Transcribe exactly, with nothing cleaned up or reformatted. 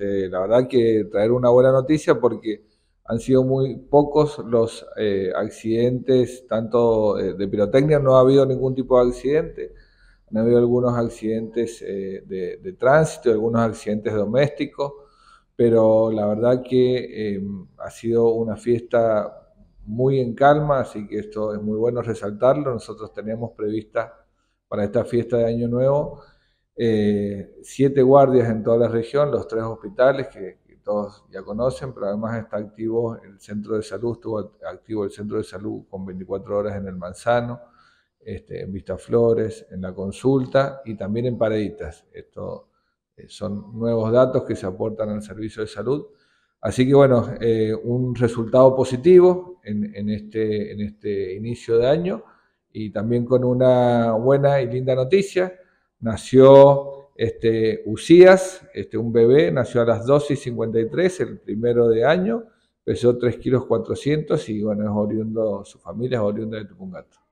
este, la verdad que traer una buena noticia porque han sido muy pocos los eh, accidentes, tanto eh, de pirotecnia, no ha habido ningún tipo de accidente, han habido algunos accidentes eh, de, de tránsito, algunos accidentes domésticos, pero la verdad que eh, ha sido una fiesta muy en calma, así que esto es muy bueno resaltarlo. Nosotros teníamos prevista para esta fiesta de Año Nuevo eh, siete guardias en toda la región, los tres hospitales que, que todos ya conocen, pero además está activo el centro de salud, estuvo activo el centro de salud con veinticuatro horas en el Manzano, este, en Vistaflores, en la Consulta y también en Pareditas. Esto eh, son nuevos datos que se aportan al servicio de salud. Así que bueno, eh, un resultado positivo en, en, este, en este inicio de año y también con una buena y linda noticia. Nació este, Usías, este, un bebé, nació a las doce y cincuenta y tres, el primero de año, pesó tres kilos cuatrocientos y bueno, es oriundo, su familia es oriunda de Tupungato.